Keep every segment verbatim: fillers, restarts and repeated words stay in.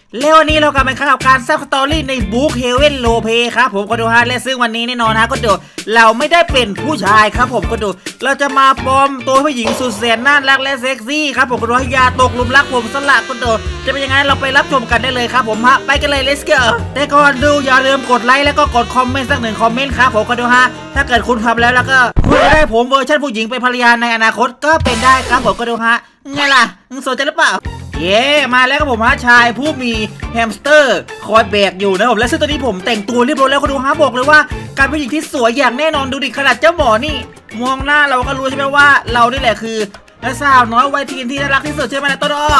แล้ววันนี้เรากลับมาขับการซับสตอรี่ในบุ๊กเฮเว่นโลเพครับผมก็ดูฮะและซึ่งวันนี้แน่นอนฮะก็ดูเราไม่ได้เป็นผู้ชายครับผมก็ดูเราจะมาปลอมตัวผู้หญิงสุดแสนน่ารักและเซ็กซี่ครับผมก็ดูให้ยาตกลุมรักผมสละก็ดูจะเป็นยังไงเราไปรับชมกันได้เลยครับผมฮะไปกันเลย let's go แต่ก่อนดูอย่าลืมกดไลค์แล้วก็กดคอมเมนต์สักหนึ่งคอมเมนต์ครับผมก็ดูฮะถ้าเกิดคุณทำแล้วแล้วก็คุณจะได้ผมเวอร์ชันผู้หญิงเป็นภรรยาในอนาคตก็เป็นได้ครับผมก็ดูฮะไงล่ะมึงสนใจหรือเปล่าเย่มาแล้วครับผมฮะชายผู้มีแฮมสเตอร์คอยแบกอยู่นะผมและซึ่งตอนนี้ผมแต่งตัวเรียบร้อยแล้วก็ดูฮะบอกเลยว่าการเป็นผู้หญิงที่สวยอย่างแน่นอนดูดิขนาดเจ้าหมอนี่มองหน้าเราก็รู้ใช่ไหมว่าเรานี่แหละคือนักสาวน้อยวัยทีนที่น่ารักที่สุดใช่ไหมนะต้นอ้อ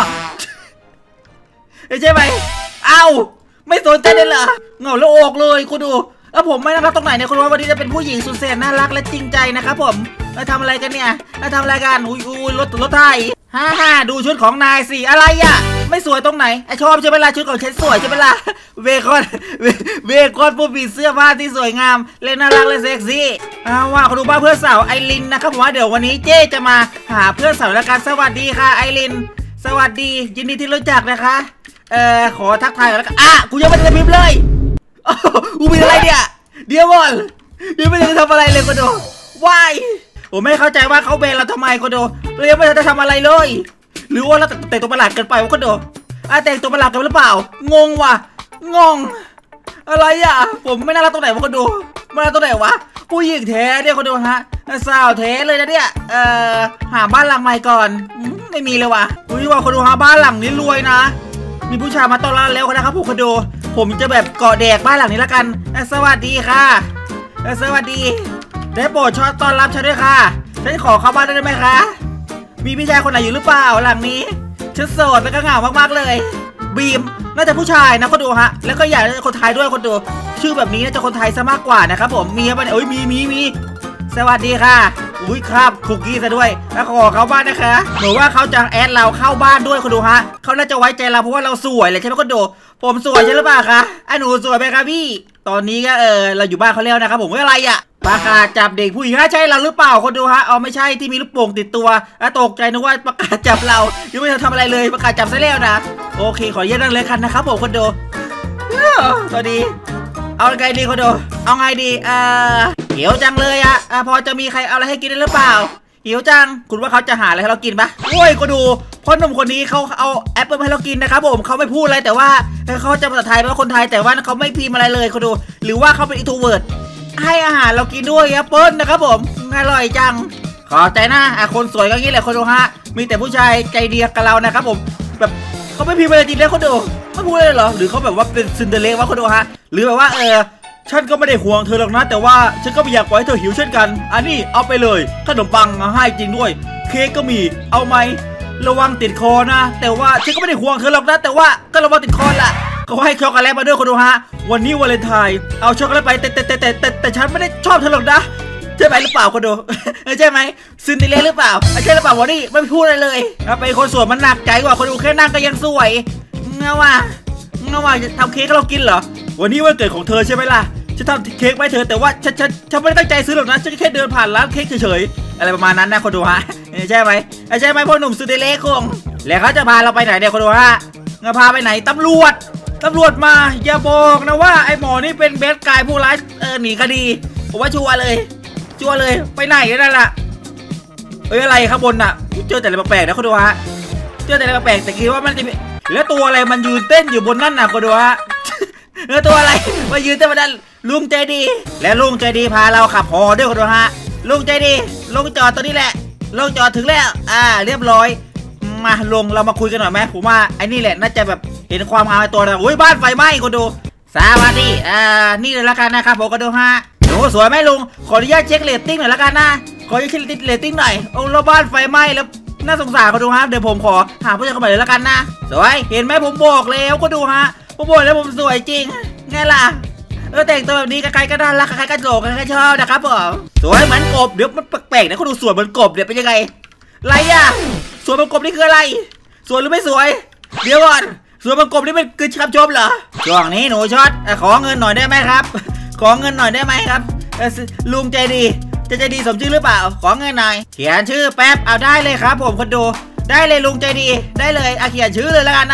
ใช่ไหมเอ้าไม่สนใจเลยเหรอเหงาแล้วออกเลยคุณดูแล้วผมไม่น่ารักตรงไหนเนี่ยคุณว่าวันนี้จะเป็นผู้หญิงสุดแสนน่ารักและจริงใจนะครับผมเราทำอะไรกันเนี่ยเราทำอะไรกันอุ้ยอุ้ยรถรถไทยฮ่าฮ่าดูชุดของนายสิอะไรอ่ะไม่สวยตรงไหนไอชอบใช่ไหมล่ะชุดของฉันสวยใช่ไหมล่ะเบคอนเบคอนผู้มีเสื้อผ้าที่สวยงามเล่นน่ารักและเซ็กซี่อ้าวว่าเขาดูบ้าเพื่อนสาวไอรินนะครับผมว่าเดี๋ยววันนี้เจ๊จะมาหาเพื่อนสาวแล้วกันสวัสดีค่ะไอรินสวัสดียินดีที่รู้จักนะคะเอ่อขอทักทายกันแล้วกันอ่ะกูยังไม่ได้พิมพ์เลยกูมีอะไรเนี่ยเดี๋ยวก่อนยังไม่ได้ทำอะไรเลยก็ดูวายผมไม่เข้าใจว่าเขาเบนเราทำไมก็ดูเรายังไม่ได้ทำอะไรเลยหรือว่าเราแต่งตัวประหลาดเกินไปวะก็ดูอ่ะแต่งตัวประหลาดกันหรือเปล่างงว่ะงงอะไรอ่ะผมไม่น่ารักตรงไหนวะก็ดูไม่น่ารักตรงไหนวะผู้หญิงแท้เนี่ยก็ดูฮะสาวแท้เลยนะเนี่ยเอ่อหาบ้านหลังใหม่ก่อนไม่มีเลยว่ะอุ้ยว่าคนดูฮะบ้านหลังนี้รวยนะมีผู้ชายมาต้อนรับแล้วนะครับผมคนดูผมจะแบบเกาะแดกบ้านหลังนี้ละกันสวัสดีค่ะสวัสดีได้โปรดชอบต้อนรับฉันด้วยค่ะฉันขอเข้าบ้านได้ไหมคะมีพี่ชายคนไหนอยู่หรือเปล่าหลังนี้ฉันโสดแล้วก็เหงามากๆเลยบีมน่าจะผู้ชายนะคนดูฮะแล้วก็อยากจะคนไทยด้วยคนดูชื่อแบบนี้น่าจะคนไทยซะมากกว่านะครับผมมีอะไรเอ้ยมีมีมีสวัสดีค่ะอุ้ยครับคุกกี้ซะด้วยแล้วขอเข้าบ้านนะคะหนูว่าเขาจะแอดเราเข้าบ้านด้วยคนดูฮะเขาน่าจะไว้ใจเราเพราะว่าเราสวยเลยใช่ไหมคนดูผมสวยใช่หรือเปล่าคะไอ้หนูสวยไหมครับพี่ตอนนี้ก็เออเราอยู่บ้านเขาแล้วนะครับผมว่าอะไรอ่ะประกาศจับเด็กผู้หญิงใช่เราหรือเปล่าคนดูฮะเอาไม่ใช่ที่มีลูกโป่งติดตัวตกใจนึกว่าประกาศจับเรายังไม่ทันทำอะไรเลยประกาศจับซะแล้วนะโอเคขอเย็นนั่งเลยคันนะครับผมคนดูสวัสดีเอาไงดีคนดูเอาไงดีเออหิวจังเลยอ่ะพอจะมีใครเอาอะไรให้กินได้หรือเปล่าหิวจังคุณว่าเขาจะหาอะไรให้เรากินปะโอ้ยก็ดูพ่อหนุ่มคนนี้เขาเอาแอปเปิลให้เรากินนะครับผมเขาไม่พูดอะไรแต่ว่าเขาจะภาษาไทยเป็นคนไทยแต่ว่าเขาไม่พิมพ์อะไรเลยเขาดูหรือว่าเขาเป็นอินโทรเวิร์ตให้อาหารเรากินด้วยแอปเปิลนะครับผมอร่อยจังขอใจนะอ่ะคนสวยก็งี้แหละคนดูฮะมีแต่ผู้ชายใจดีกับเรานะครับผมแบบเขาไม่พิมพ์อะไรจริงเลยคนดูไม่พูดเลยเหรอหรือเขาแบบว่าเป็นซินเดอเรลล่าวะคนดูฮะหรือแบบว่าเออฉันก็ไม่ได้ห่วงเธอหรอกนะแต่ว่าฉันก็ไม่อยากปล่อยให้เธอหิวเช่นกันอันนี้เอาไปเลยขนมปังมาให้จริงด้วยเค้กก็มีเอาไหมระวังติดคอนะแต่ว่าฉันก็ไม่ได้ห่วงเธอหรอกนะแต่ว่าก็ระวังติดคอละเขาให้ช็อกโกแลตมาด้วยคนดูฮะวันนี้วาเลนไทน์เอาช็อกโกแลตไปแต่แต่แต่แต่แต่แต่ฉันไม่ได้ชอบเธอหรอกนะใช่ไหมหรือเปล่าคนดูใช่ไหมซินเดอเรลล่าหรือเปล่าใช่หรือเปล่าวันนี้ไม่พูดอะไรเลยไปคนสวยมันหนักใจกว่าคนดูแค่นั่งก็ยังสวยเงาว่ะเงาว่ะจะทำเค้กให้เรากินเหรอวันนี้วันเกิดของเธอใช่ไหมล่ะฉันทำเค้กไว้เธอแต่ว่าฉันฉันฉันไม่ได้ตั้งใจซื้อหรอกนะฉันแค่เดินผ่านร้านเค้กเฉยๆอะไรประมาณนั้นนะคนดูฮะใช่ไหมใช่ไหมพ่อหนุ่มซินเดอเรลล่าคงแล้วเขาจะพาเราไปไหนเนี่ยคนดูฮะจะพาไปไหนตำรวจตำรวจมาอย่าบอกนะว่าไอ้หมอนี่เป็นเบสกายผู้ร้ายเออหนีคดีผมว่าชัวร์เลยชัวร์เลยไปไหนนั่นล่ะเอ้ยอะไรข้างบนน่ะเจอแต่อะไรแปลกๆนะคนดูฮะเจอแต่อะไรแปลกๆแต่คิดว่ามันจะแล้วตัวอะไรมันยืนเต้นอยู่บนนั่นน่ะคนดูฮะแล้วตัวอะไรมายืนเต้นบนนั่นลุงใจดีและลุงใจดีพาเราขับฮอด้วยคนดูฮะลุงใจดีลุงจอดตัวนี้แหละลุงจอดถึงแล้วอ่าเรียบร้อยมาลงเรามาคุยกันหน่อยไหมผมว่าไอ้นี่แหละน่าจะแบบเห็นความงามในตัวเราอุ้ยบ้านไฟไหม้คนดูสวัสดีอ่านี่เลยละกันนะครับผมคนดูฮะโอ้สวยไหมลุงขออนุญาตเช็คเรตติ้งหน่อยละกันนะขออนุญาตเช็คเรตติ้งหน่อยโอ้เราบ้านไฟไหม้แล้วน่าสงสารคนดูฮะเดี๋ยวผมขอหาผู้ชายคนใหม่เลยละกันนะสวยเห็นไหมผมบอกแล้วก็ดูฮะผมบอกแล้วผมสวยจริงไงล่ะเออแต่งตัวแบบนี้ใครๆก็น่ารักใครๆก็โจกใครๆก็ชอบนะครับผมสวยเหมือนกบเดี๋ยวมันแปลกๆนะคนดูสวยเหมือนกบเดี๋ยวเป็นยังไงไรอ่ะสวยเหมือนกบนี่คืออะไรสวยหรือไม่สวยเดี๋ยวก่อนสวยเหมือนกบนี่เป็นคือคำชมเหรอช่วงนี้หนูช็อตขอเงินหน่อยได้ไหมครับขอเงินหน่อยได้ไหมครับลุงใจดีจะใจดีสมชื่อหรือเปล่าขอเงินหน่อยเขียนชื่อแป๊บเอาได้เลยครับผมคนดูได้เลยลุงใจดีได้เลยอาเขียนชื่อเลยแล้วกันนะอ๋อ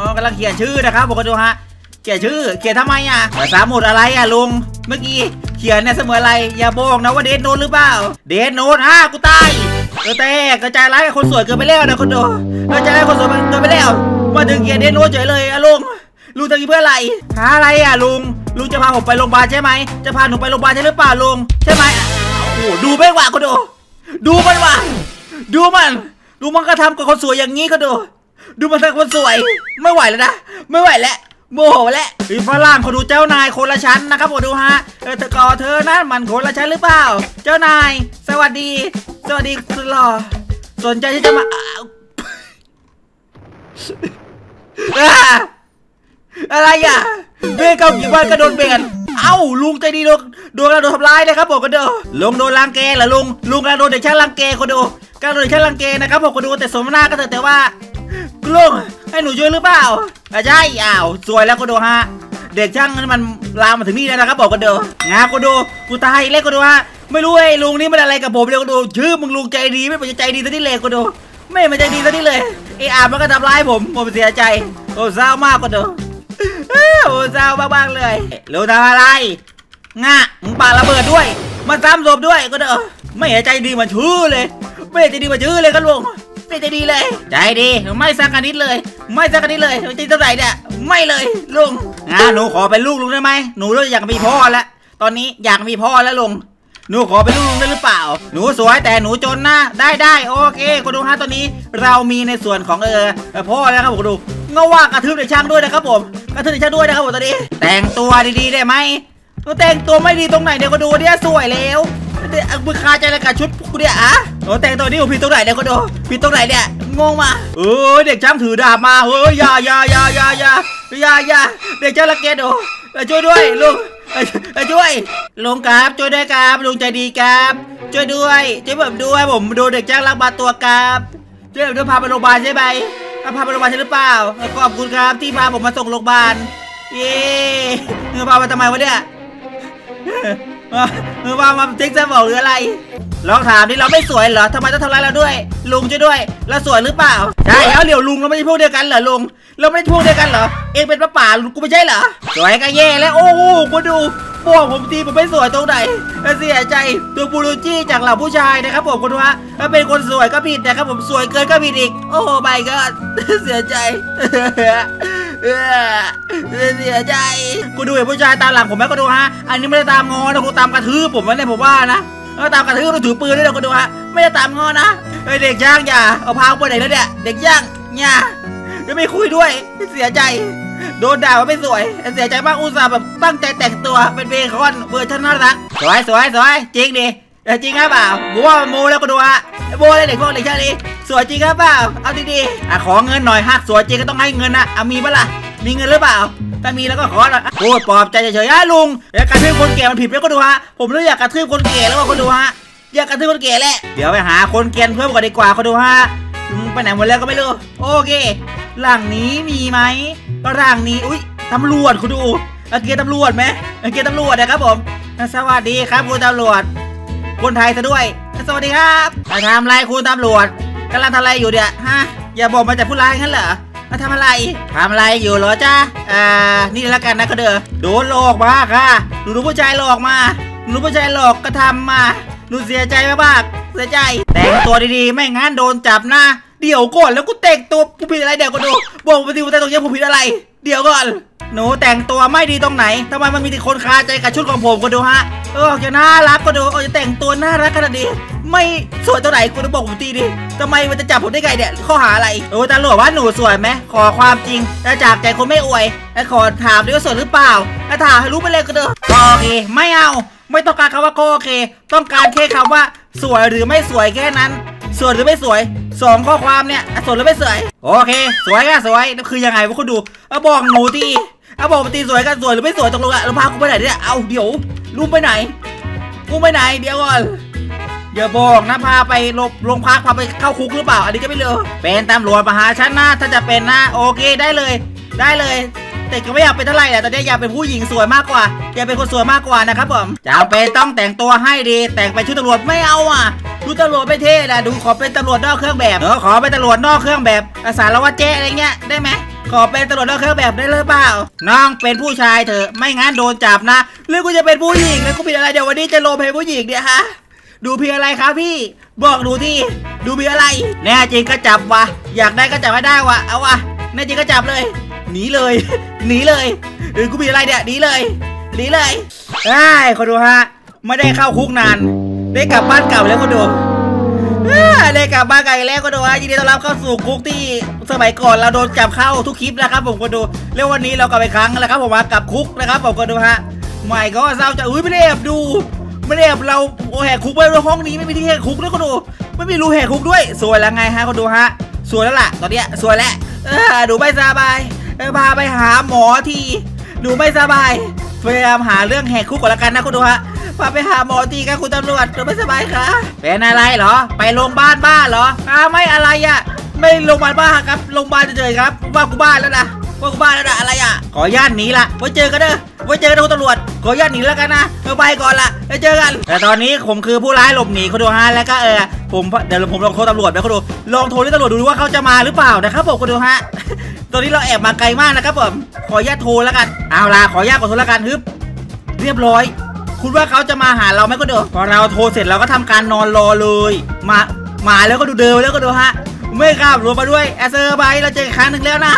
อกำลังเขียนชื่อนะครับผมก็ดูฮะเขียนชื่อเขียนทำไมอ่ะภาษาหมดอะไรอ่ะลุงเมื่อกี้เขียนเนี่ยเสมออะไรอย่าบอกนะว่าเดนโนหรือเปล่าเดนโนฮะกูตายเออแต่กระจายร้ายกับคนสวยเกินไปแล้วนะคนดูกระจายร้ายคนสวยเกินไปแล้วมาถึงเขียนเดนโนเฉยเลยอะลุงลุงจะกินเพื่ออะไรหาอะไรอ่ะลุงลุงจะพาผมไปโรงพยาบาลใช่ไหมจะพาหนูไปโรงพยาบาลใช่หรือเปล่าลุงใช่ไหมโอ้โหดูไม่ว่าคนดูดูมันว่ะดูมันดูมันกระทำกับคนสวยอย่างนี้ก็ดูดูมันทำคนสวยไม่ไหวแล้วนะไม่ไหวแล้วโมโหแล้วอีฝรั่งเขาดูเจ้านายคนละชั้นนะครับผมดูฮะเออเธอกอเธอนะมันคนละชั้นหรือเปล่าเจ้านายสวัสดีสวัสดีคุณหล่อสนใจที่จะมาอะไรอ่ะเบรกเกากี่วันก็โดนเบรกเอ้าลุงใจดีโดนโดนโดนทำร้ายนะครับผมก็ดูลุงโดนรังแกเหรอลุงลุงกำลังโดนเด็กช่างรังแกก็ดูกำลังโดนเด็กช่างรังแกนะครับผมก็ดูแต่สมนาก็เถอะแต่ว่าลุงให้หนูช่วยหรือเปล่าใช่อ้าวสวยแล้วก็ดูฮะเด็กช่างนั้นมันลามมาถึงนี่แล้วนะครับบอกก็ดูงาก็ดูกูตายเล็กก็ดูฮะไม่รู้ไอ้ลุงนี่มันอะไรกับผมเลยก็ดูชื่อมึงลุงใจดีไม่เป็นใจดีซะที่เลยก็ดูไม่เป็นใจดีซะที่เลยไอ้อาบมันก็ทำร้ายผมผมเสียใจโอ้เศร้ามากก็ดูโอ้เศร้ามากๆเลยลุงทำอะไรงะมึงปาระเบิดด้วยมาซ้ำศพด้วยก็เด้อไม่ใจดีมาชื่อเลยไม่ใจดีมาชื่อเลยก็ลุงไม่ใจดีเลยใจดีไม่สักนิดเลยไม่สักนิดเลยจริงเท่าไหร่เนี่ยไม่เลยลุงงะหนูขอเป็นลูกลุงได้ไหมหนูรู้อยากมีพ่อแล้วตอนนี้อยากมีพ่อแล้วลุงหนูขอเป็นลูกลุงได้หรือเปล่าหนูสวยแต่หนูจนนะได้ได้โอเคคุณดูฮะตอนนี้เรามีในส่วนของเออพ่อแล้วครับผมดูเงาว่ากระทืบเด็กช่างด้วยนะครับผมกระทืบเด็กช่างด้วยนะครับผมตอนนี้แต่งตัวดีๆได้ไหมแต่งตัวไม่ดีตรงไหนเดี๋ยวก็ดูเนี่ยสวยแล้วเดี๋ยวมึงคาใจอะไรกับชุดกูเนี่ยอ่ะโอ้แต่งตัวนี้ผมผิดตรงไหนเดี๋ยวก็ดูผิดตรงไหนเนี่ยงงมาเออเด็กช่างถือดาบมาเฮ้ยอย่าอย่าอย่าอย่าอย่าอย่าอย่าเด็กช่างละเกดโอ้ช่วยด้วยลุงช่วยลุงครับช่วยด้วยครับลุงใจดีครับช่วยด้วยช่วยผมด้วยผมโดนเด็กช่างลักพาตัวครับช่วยผมด้วยพาไปโรงพยาบาลใช่ไหมพาไปโรงพยาบาลใช่หรือเปล่าขอบคุณครับที่พาผมมาส่งโรงพยาบาลเย้เงือพามาทำไมวะเนี่ยเงือพามาทิ้งสมองหรืออะไรลองถามดิเราไม่สวยเหรอทำไมต้องทำร้ายเราด้วยลุงช่วยด้วยเราสวยหรือเปล่าใช่แล้วเดี๋ยวลุงเราไม่ใช่พวกเดียวกันเหรอลุงเราไม่ใช่พวกเดียวกันเหรอเองเป็นป้าป่ากูไม่ใช่เหรอสวยก็แย่แล้วโอ้โหมาดูบอกผมทีผมไม่สวยตรงไหนเสียใจตัวบูรูจี้จากเหล่าผู้ชายนะครับผมคุณวะถ้าเป็นคนสวยก็ผิดนะครับผมสวยเกินก็ผิดอีกโอ้ไม่ก็เสียใจเสียใจกูดูเห็นผู้ชายตามหลังผมไหมก็ดูฮะอันนี้ไม่ได้ตามงอนะกูตามกระทืบผมวะเนี่ยผมว่านะตามกระทืบเราถือปืนด้วยนะก็ดูฮะไม่ได้ตามงอนะเด็กย่างอย่าเอาพาไปไหนแล้วเนี่ยเด็กย่างเนี่ยจะไม่คุยด้วยเสียใจโดนด่าว่าไม่สวยเสียใจมากอุตส่าห์แบบตั้งใจแต่งตัวเป็นเบคอนเวอร์ชันน่ารักสวยสวยสวยจริงดิจริงครับเปล่าบัวโมแล้วก็ดูฮะโมเลยเด็กพวกเด็กชาติสวยจริงครับเปล่าเอาดีๆอ่ะขอเงินหน่อยฮะสวยจริงก็ต้องให้เงินนะเอามีปะล่ะมีเงินหรือเปล่าถ้ามีแล้วก็ขอหน่อยโอ้ยปลอบใจเฉยๆฮะลุงอยากกระทืบคนแก่มันผิดแล้วก็ดูฮะผมเลยอยากกระทืบคนแก่แล้วก็ดูฮะอยากกระทืบคนแก่แหละเดี๋ยวไปหาคนเกณฑ์เพิ่มก่อนดีกว่าก็ดูฮะไปไหนหมดแล้วก็ไม่รู้โอเคหลังนี้มีไหมหลังนี้อุ้ยตำรวจคุณดูเกียร์ตำรวจไหมเกียร์ตำรวจนะครับผมสวัสดีครับคุณตำรวจคนไทยซะด้วยสวัสดีครับมาทำอะไรคุณตำรวจกำลังทำอะไรอยู่เนี่ยฮะอย่าบอกมาจากผู้ร้ายงั้นเหรอมาทำอะไรทำอะไรอยู่เหรอจ้าอ่านี่แล้วกันนะก็เด้อโดนหลอกมาค่ะหนูรู้ผู้ชายหลอกมาหนูรู้ผู้ชายหลอกกระทำมาหนูเสียใจมากๆเสียใจแต่งตัวดีๆไม่งั้นโดนจับนะเดี๋ยวก่อนแล้วกูแต่งตัวกูผิดอะไรเดี๋ยวก็ดูบอกไปดิว่าแต่งตัวเยอะผมผิดอะไรเดี๋ยวก่อนหนูแต่งตัวไม่ดีตรงไหนทำไมมันมีแต่คนคาใจกับชุดของผมก็ดูฮะเออจะน่ารักก็ดูเออจะแต่งตัวน่ารักขนาดนี้ไม่สวยตัวไหนกูจะบอกผมทีดิทำไมมันจะจับผมได้ไงเนี่ยข้อหาอะไรโอ้ตำรวจว่าหนูสวยไหมขอความจริงแต่จากใจคนไม่อวยแต่ขอถามด้วยว่าสวยหรือเปล่าถ้าถามให้รู้ไปเลยก็ดูโอเคไม่เอาไม่ต้องการคำว่าโอเคต้องการแค่คำว่าสวยหรือไม่สวยแค่นั้นสวยหรือไม่สวยสองข้อความเนี่ยสวยหรือไม่สวยโอเคสวยก็สวยนั่นคือยังไงวะคุณดูเอาบอกหนูทีเอาบอกมาตีสวยกันสวยหรือไม่สวยตกลงอะเราพากูไปไหนเนี่ยเอาเดี๋ยวลุงไปไหนกูไปไหนเดี๋ยวก่อนอย่าบอกนะพาไปลบโรงพักพาไปเข้าคุกหรือเปล่าอันนี้ก็ไม่รู้เป็นตำรวจมาหาฉันนะถ้าจะเป็นนะโอเคได้เลยได้เลยแต่ก็ไม่อยากเป็นเท่าไหร่แหละตอนนี้อยากเป็นผู้หญิงสวยมากกว่าอยากเป็นคนสวยมากกว่านะครับผมจำเป็นต้องแต่งตัวให้ดีแต่งไปชุดตำรวจไม่เอาอ่ะชุดตำรวจไม่เท่นะดูขอเป็นตำรวจนอกเครื่องแบบเออขอเป็นตำรวจนอกเครื่องแบบสารวัตรเจ๊อะไรเงี้ยได้ไหมขอเป็นตำรวจนอกเครื่องแบบได้หรือเปล่าน้องเป็นผู้ชายเถอะไม่งั้นโดนจับนะหรือกูจะเป็นผู้หญิงแล้วกูผิดอะไรเดี๋ยววันนี้จะโลเพผู้หญิงเนี่ยฮะดูเพียอะไรครับพี่บอกดูที่ดูเพียอะไรแน่จริงก็จับวะอยากได้ก็จับไม่ได้วะเอาวะแน่จริงก็จับเลยหนีเลยหนีเลยเออกูผิดอะไรเนี่ยหนีเลยหนีเลยไอ้คนดูฮะไม่ได้เข้าคุกนานได้กลับบ้านเก่าแล้วคนดูได้กลับบ้านเก่าแล้วคนดูฮะยินดีต้อนรับเข้าสู่คุกที่สมัยก่อนเราโดนจับเข้าทุกคลิปนะครับผมคนดูแล้ววันนี้เรากลับไปครั้งแล้วครับผมมากับคุกนะครับผมคนดูฮะใหม่ก็เศร้าจะอุ้ยไม่ได้แอบดูไม่ได้แอบเราโอ้แหกคุกไปห้องนี้ไม่มีที่แหกคุกด้วยคนดูไม่มีรูแหกคุกด้วยสวยแล้วไงฮะคนดูฮะสวยแล้วล่ะตอนเนี้ยสวยแล้วดูไม่สบายพาไปหาหมอทีดูไม่สบายพยายามหาเรื่องแหกคุกก่อนละกันนะคุณดูฮะพาไปหาหมอทีกันคุณตำรวจดูไม่สบายค่ะเป็นอะไรเหรอไปโรงพยาบาลบ้าเหรออ้าไม่อะไรอ่ะไม่โรงพยาบาลบ้าครับโรงพยาบาลเฉยๆครับว่ากูบ้าแล้วนะว่ากูบ้าแล้วนะอะไรอ่ะขอญาติหนีละไว้เจอกันเด้อไว้เจอกันคุณตำรวจขอญาติหนีแล้วกันนะเราไปก่อนละไปเจอกันแต่ตอนนี้ผมคือผู้ร้ายหลบหนีคุณดูฮะแล้วก็เออผมเดี๋ยวผมลองโทรตำรวจไปคุณดูลองโทรที่ตำรวจดูว่าเขาจะมาหรือเปล่านะครับผมคุณดูฮะตอนนี้เราแอบมาไกลมากนะครับผมขอญาตโทรแล้วกันเอาล่ะขอญาตกดโทรแล้วกันฮึบเรียบร้อยคุณว่าเขาจะมาหาเราไหมก็ดูพอเราโทรเสร็จเราก็ทำการนอนรอเลยมามาแล้วก็ดูเดินแล้วก็ดูฮะไม่ข้ามรวมมาด้วยแอสเซอร์ไบเราเจออีกครั้งหนึ่งแล้วนะ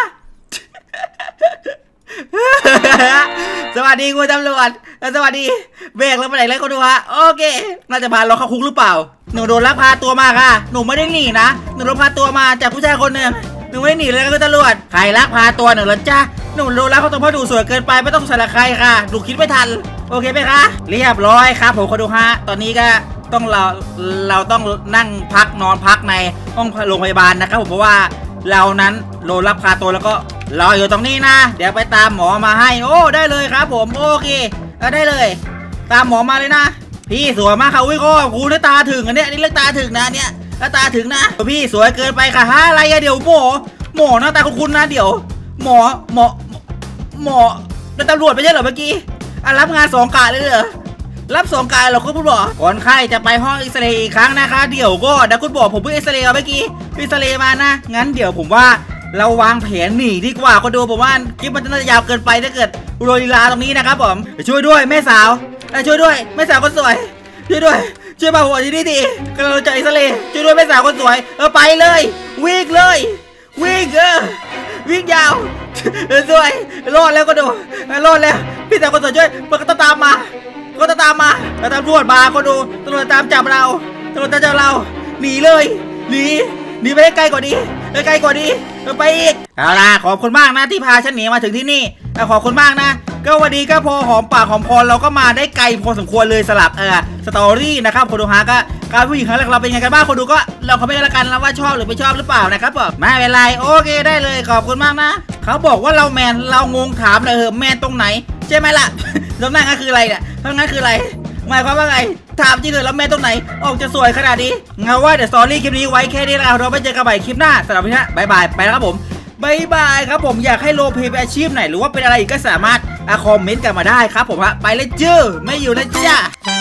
สวัสดีคุณตำรวจสวัสดีเบรกแล้วไปไหนแล้วก็ดูฮะโอเคน่าจะพาเราเข้าคุกหรือเปล่าหนูโดนลักพาตัวมาค่ะหนูไม่ได้หนีนะหนูโดนพาตัวมาจากผู้ชายคนหนึ่งหนูไม่ได้หนีเลยคุณตำรวจใครลักพาตัวหนูเหรอจ้าหนูโดนลักเขาตัวเพราะดูสวยเกินไปไม่ต้องใส่ละใครค่ะหนูคิดไม่ทันโอเคไหมคะเรียบร้อยครับผมคนดูฮะตอนนี้ก็ต้องเราเราต้องนั่งพักนอนพักในห้องโรงพยาบาลนะครับผมเพราะว่าเรานั้นโดนลักพาตัวแล้วก็รออยู่ตรงนี้นะเดี๋ยวไปตามหมอมาให้โอ้ได้เลยครับผมโอเคได้เลยตามหมอมาเลยนะพี่สวยมากค่ะอุ้ยก็กูได้ตาถึงอันเนี้ยนี่เลือกตาถึงนะเนี่ยแล้วตาถึงนะพี่สวยเกินไปค่ะฮะอะไรอะเดี๋ยวหมอหมอหน้าตาคุ้นๆนะเดี๋ยวหมอหมอหมอเป็นตำรวจไม่ใช่เหรอเมื่อกี้อ่ะรับงานสองกะเลยเหรอรับสองกะเหรอคุณบอกคนไข้จะไปห้องเอ็กซเรย์อีกครั้งนะคะเดี๋ยวก็เดี๋ยวคุณบอกผมเพิ่งเอ็กซเรย์เมื่อกี้เอ็กซเรย์มานะงั้นเดี๋ยวผมว่าเราวางแผนหนีดีกว่าก็ดูผมว่าคลิปมันจะยาวเกินไปถ้าเกิดโรลีลาตรงนี้นะครับผมช่วยด้วยแม่สาวช่วยด้วยแม่สาวคนสวยช่วยด้วยช่วยมาหัวที่นี่ทีกำลังจะเอ็กซเรย์ช่วยด้วยแม่สาวคนสวยเออไปเลยวิ่งเลยวิ่งเออวิ่งยาวสวยรอดแล้วก็ดูรอดแล้วพี่สาวคนสวยช่วยมันก็ตามมาก็ตามมาแล้วตำรวจมาก็ดูตำรวจตามจับเราตำรวจตามจับเราหนีเลยหนีหนีไปใกล้กว่านี้ใกล้กว่านี้ไปอีกเอาล่ะขอบคุณมากนะที่พาฉันหนีมาถึงที่นี่ขอบคุณมากนะก็วันนี้ก็พอหอมปากหอมคอเราก็มาได้ไกลพอสมควรเลยสลับเออสตอรี่นะครับคนดูฮะก็การผู้หญิงครั้งแรกเราเป็นไงกันบ้างคนดูก็เราเขาไม่กันละกันแล้วว่าชอบหรือไม่ชอบหรือเปล่านะครับผมไม่เป็นไรโอเคได้เลยขอบคุณมากนะเขาบอกว่าเราแมนเรางงถามเลยเหอะแมนตรงไหนใช่ไหมล่ะตรงนั้นก็คืออะไรเนี่ยตรงนั้นคืออะไรหมายความว่าไงถามจริงเลยแล้วแม่ตรงไหนออกจะสวยขนาดนี้เงาว่าเดี๋ยวสตอรี่คลิปนี้ไว้แค่นี้แล้วเราไปเจอกันใหม่คลิปหน้าสำหรับวันนี้บายบายไปแล้วครับผมบายบายครับผมอยากให้โรลเพลย์เป็นอาชีพไหนหรือว่าเป็นอะไรอีกก็สามารถคอมเมนต์กันมาได้ครับผมฮะไปเลยจื้อไม่อยู่นะจ้า